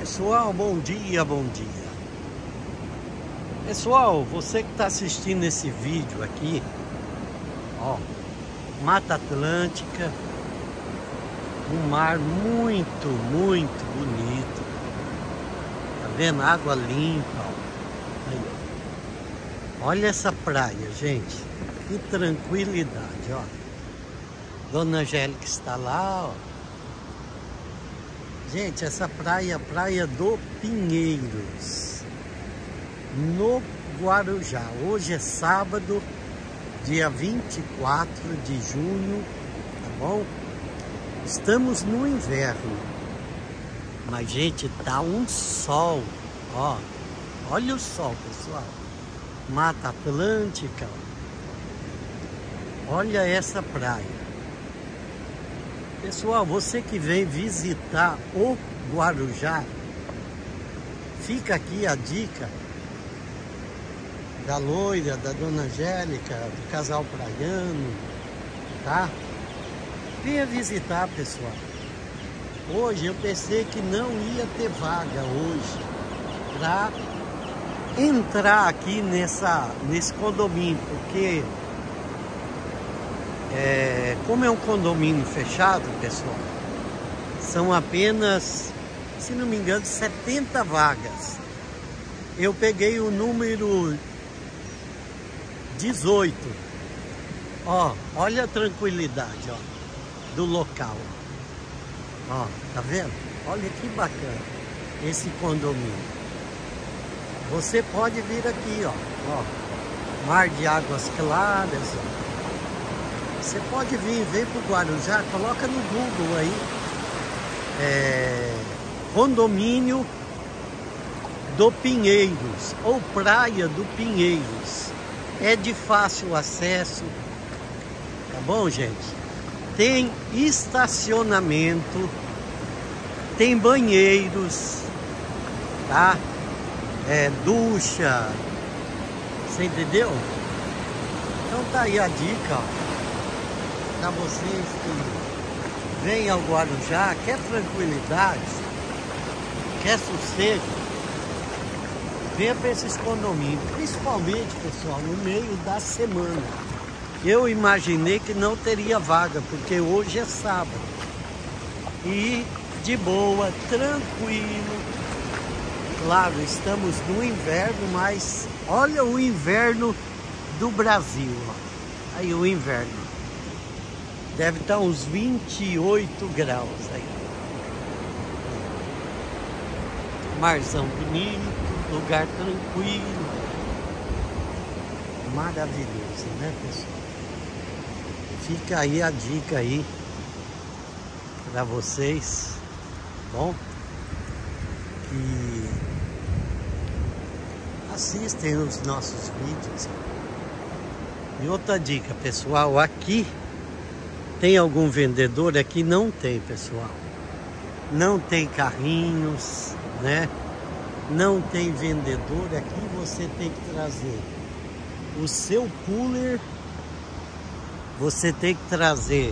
Pessoal, bom dia, bom dia. Pessoal, você que está assistindo esse vídeo aqui, ó, Mata Atlântica, um mar muito bonito. Tá vendo? Água limpa, ó. Aí, ó. Olha essa praia, gente. Que tranquilidade, ó. Dona Angélica está lá, ó. Gente, essa praia é a Praia do Pinheiros, no Guarujá. Hoje é sábado, dia 24 de junho, tá bom? Estamos no inverno, mas, gente, tá um sol, ó. Olha o sol, pessoal. Mata Atlântica, ó. Olha essa praia. Pessoal, você que vem visitar o Guarujá, fica aqui a dica da loira, da Dona Angélica, do casal praiano, tá? Venha visitar, pessoal. Hoje eu pensei que não ia ter vaga hoje para entrar aqui nesse condomínio, porque como é um condomínio fechado, pessoal, são apenas, se não me engano, 70 vagas. Eu peguei o número 18. Ó, olha a tranquilidade, ó, do local. Ó, tá vendo? Olha que bacana esse condomínio. Você pode vir aqui, ó, mar de águas claras, ó. Você pode vir pro Guarujá, coloca no Google aí, condomínio do Pinheiros, ou Praia do Pinheiros. É de fácil acesso, tá bom, gente? Tem estacionamento, tem banheiros, tá? Ducha, você entendeu? Então tá aí a dica, ó. Para vocês que vêm ao Guarujá, quer tranquilidade, quer sossego, venha para esses condomínios, principalmente, pessoal, no meio da semana. Eu imaginei que não teria vaga, porque hoje é sábado. E de boa, tranquilo. Claro, estamos no inverno, mas olha o inverno do Brasil, ó. Aí o inverno. Deve estar uns 28 graus aí. Marzão bonito, lugar tranquilo. Maravilhoso, né, pessoal? Fica aí a dica aí para vocês, bom? Que assistem os nossos vídeos. E outra dica, pessoal, aqui tem algum vendedor? Aqui não tem, pessoal. Não tem carrinhos, né? Não tem vendedor. Aqui você tem que trazer o seu cooler. Você tem que trazer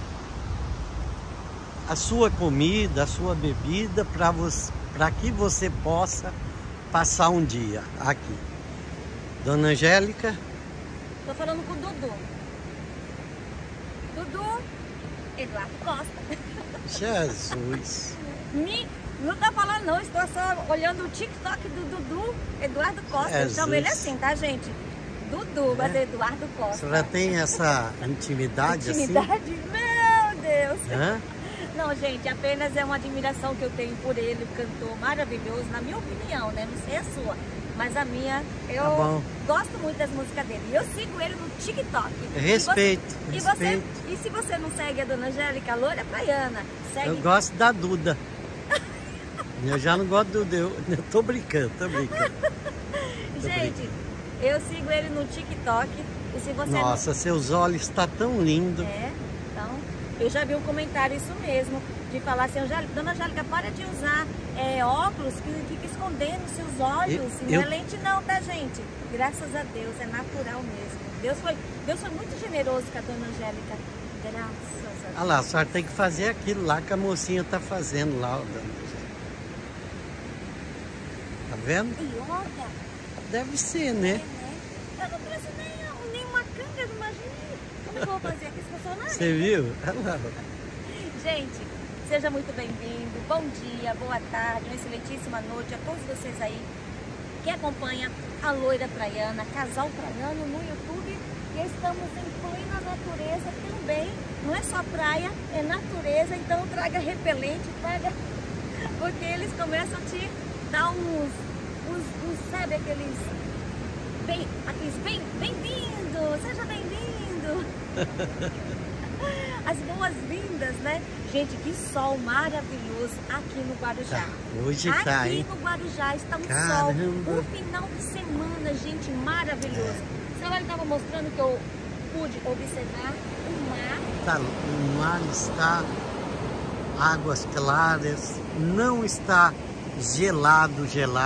a sua comida, a sua bebida, para que você possa passar um dia aqui. Dona Angélica? Tô falando com o Dudu. Dudu, Eduardo Costa. Jesus. Não tá falando não, estou só olhando o TikTok do Dudu, Eduardo Costa. Eu chamo ele assim, tá, gente? Dudu, mas é Eduardo Costa. A senhora tem essa intimidade assim? Intimidade? Meu Deus. Hã? Não, gente, apenas é uma admiração que eu tenho por ele, um cantor maravilhoso, na minha opinião, né? Não sei a sua. Mas a minha, eu gosto muito das músicas dele. E eu sigo ele no TikTok. Respeito, E se você não segue a Dona Angélica, a loira praiana, segue. Eu gosto da Duda. Eu já não gosto do Duda. Eu tô brincando, Gente, eu sigo ele no TikTok. E se você Nossa, seus olhos estão tão lindos. Então, eu já vi um comentário, isso mesmo, de falar assim, Dona Angélica, para de usar óculos que fica escondendo seus olhos. Não é lente não, tá, gente? Graças a Deus, é natural mesmo. Deus foi muito generoso com a Dona Angélica. Graças a Deus. Olha lá, a senhora tem que fazer aquilo lá que a mocinha tá fazendo lá, Dona Angélica. vendo? Ioga? Deve ser, né? Eu não trouxe nem uma canga, imagina. Como eu vou fazer aqui esse funcionário? Você viu? Olha lá. Gente, seja muito bem-vindo. Bom dia, boa tarde, uma excelentíssima noite a todos vocês aí que acompanham a Loira Praiana, Casal Praiano no YouTube. E estamos em plena natureza também. Não é só praia, é natureza. Então traga repelente, traga... Porque eles começam a te dar uns sabe, aqueles bem-vindo, seja bem-vindo. As boas-vindas, né? Gente, que sol maravilhoso aqui no Guarujá. Hoje tá, hein? Aqui no Guarujá está um Caramba. sol. Um final de semana, gente, maravilhoso. O senhor estava mostrando que eu pude observar o mar. Tá, o mar está águas claras, não está gelado.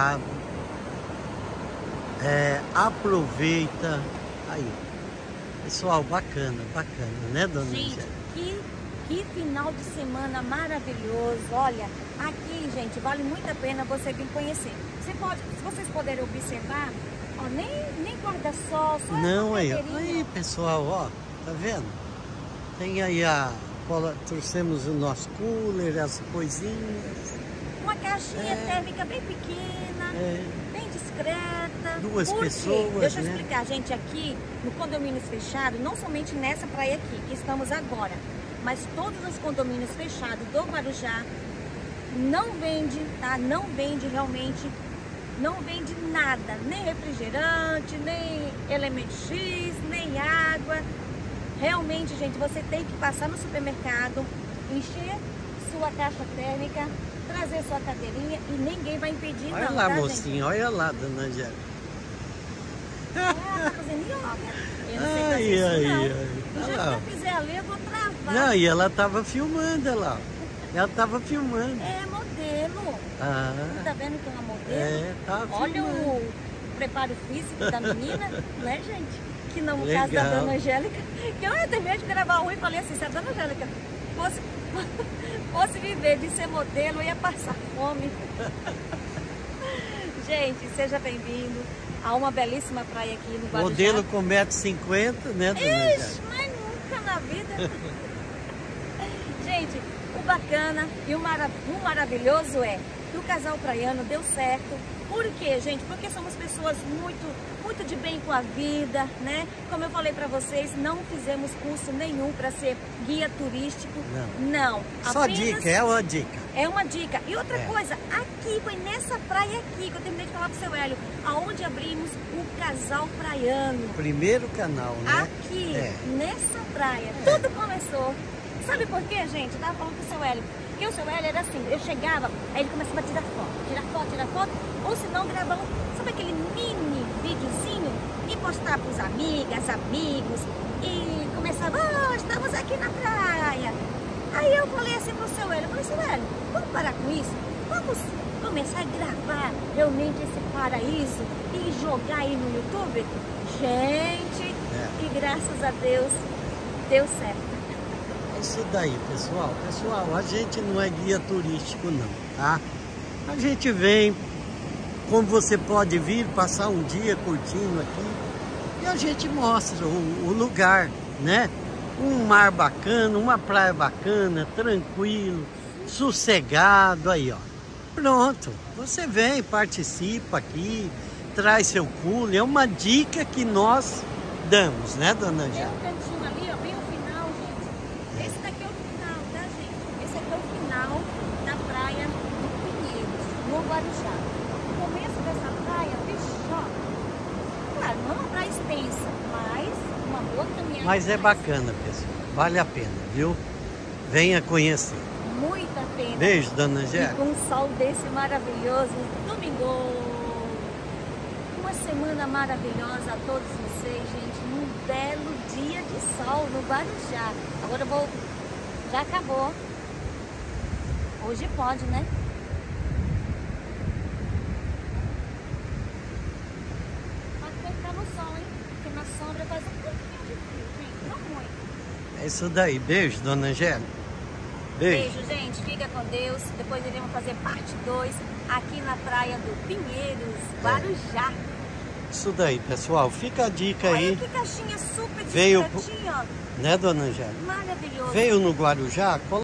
Aproveita. Aí, pessoal, bacana, né, dona Gente, Angélica? que final de semana maravilhoso. Olha, aqui, gente, vale muito a pena você vir conhecer. Se vocês puderem observar, ó, nem guarda-sol, só Não, aí, cadeirinha. pessoal, ó, tá vendo? Tem aí trouxemos o nosso cooler, as coisinhas. Uma caixinha térmica bem pequena, bem discreta. Duas Por quê? pessoas, Deixa eu né? explicar, gente, aqui no Condomínios Fechados, não somente nessa praia aqui, que estamos agora, mas todos os condomínios fechados do Guarujá não vende, tá? Não vende realmente, não vende nada, nem refrigerante, nem elemento X, nem água. Realmente, gente, você tem que passar no supermercado, encher sua caixa térmica, trazer sua cadeirinha e ninguém vai impedir, Olha não, lá, tá, mocinha, gente? olha lá, dona Angélica. Ah, tá fazendo yoga. Eu não sei fazer isso, não. Do jeito Olha lá. que eu fizer ali, eu vou travar. Não, e ela tava filmando, olha lá. Ela tava filmando. É modelo. Ah, Tá vendo que é uma modelo? tá Olha filmando. o preparo físico da menina, né, gente? Que no Legal. caso da dona Angélica, que eu terminei de gravar um e falei assim, se a dona Angélica fosse viver de ser modelo, eu ia passar fome. Gente, seja bem-vindo a uma belíssima praia aqui no Guarujá. Modelo com 1,50 m, né, dona Angélica? Ixi, mas nunca na vida. Gente, o bacana e o maravilhoso é que o Casal Praiano deu certo. Por quê, gente? Porque somos pessoas muito de bem com a vida, né? Como eu falei pra vocês, não fizemos curso nenhum para ser guia turístico. Não. Só dica, é uma dica. É uma dica. E outra coisa, aqui, foi nessa praia aqui que eu terminei de falar pro seu Hélio, aonde abrimos o Casal Praiano. Primeiro canal, né? Aqui, nessa praia, tudo começou. Sabe por quê, gente? Eu tava falando pro seu Hélio. Porque o seu Hélio era assim, eu chegava, aí ele começava a tirar foto, ou se não, gravar sabe aquele mini videozinho e postar pros amigas, amigos, e começava, estamos aqui na praia. Aí eu falei assim pro seu Hélio, seu Hélio, vamos parar com isso? Vamos começar a gravar realmente esse paraíso e jogar aí no YouTube? Gente, e graças a Deus, deu certo. Isso daí, pessoal. Pessoal, a gente não é guia turístico não, tá? A gente vem, como você pode vir, passar um dia curtindo aqui e a gente mostra o lugar, né? Um mar bacana, uma praia bacana, tranquilo, sossegado, aí ó. Pronto, você vem, participa aqui, traz seu cooler, é uma dica que nós damos, né, dona Angélica? Tem um cantinho ali, ó, bem no final, gente. Esse daqui é o final, tá, gente? Esse aqui é o final da praia do Pinheiros, no Guarujá. O começo dessa praia, ó, claro, não é uma praia extensa, mas uma boa caminhada. Mas é bacana, pessoal, vale a pena, viu? Venha conhecer. Muita pena. Beijo, dona E Angélica. com um sol desse maravilhoso, domingo. Uma semana maravilhosa a todos vocês, gente. Um belo dia de sol no Guarujá. Agora eu vou... Já acabou. Hoje pode, né? Mas tem que ficar no sol, hein? Porque na sombra faz um pouquinho de frio, gente. Não muito. É isso daí. Beijo, dona Angélica. Beijo. Beijo, gente. Fica com Deus. Depois iremos fazer parte 2 aqui na praia do Pinheiros, Guarujá. Isso daí, pessoal. Fica a dica Olha aí. que caixinha super Veio, discretinha, ó. né, dona Angélica? Maravilhoso. Veio no Guarujá,